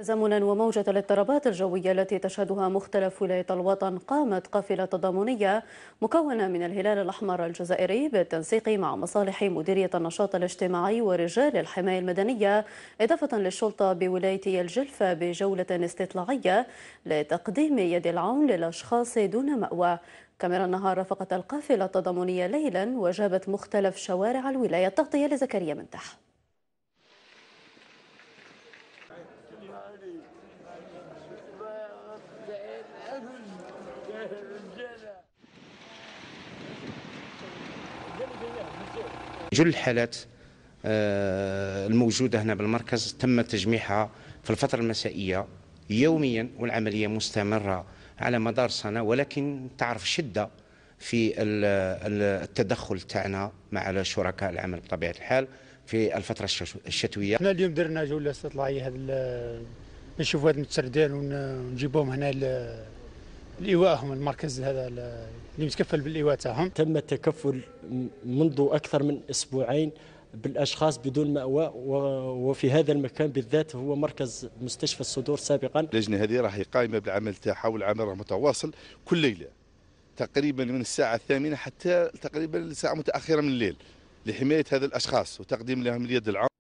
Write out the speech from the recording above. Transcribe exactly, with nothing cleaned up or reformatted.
تزامنا وموجة الاضطرابات الجوية التي تشهدها مختلف ولاية الوطن، قامت قافلة تضامنية مكونة من الهلال الأحمر الجزائري بالتنسيق مع مصالح مديرية النشاط الاجتماعي ورجال الحماية المدنية، إضافة للشرطة بولاية الجلفة، بجولة استطلاعية لتقديم يد العون للأشخاص دون مأوى. كاميرا النهار رافقت القافلة التضامنية ليلا وجابت مختلف شوارع الولاية. التغطية لزكريا منتح. جل الحالات الموجودة هنا بالمركز تم تجميعها في الفترة المسائية يوميا، والعملية مستمرة على مدار سنة، ولكن تعرف شدة في التدخل تاعنا مع شركاء العمل بطبيعة الحال في الفترة الشتوية. احنا اليوم درنا جولة استطلاعية هذا نشوفوا هاد المتسردين ونجيبوهم هنا لإيواءهم المركز هذا اللي متكفل بالإيواء تاعهم. تم التكفل منذ أكثر من أسبوعين بالأشخاص بدون مأوى، وفي هذا المكان بالذات هو مركز مستشفى الصدور سابقا. اللجنة هذه راهي قائمة بالعمل تاعها، والعمل راه متواصل كل ليلة تقريبا من الساعة الثامنة حتى تقريبا الساعة متأخرة من الليل لحماية هذا الأشخاص وتقديم لهم اليد العون.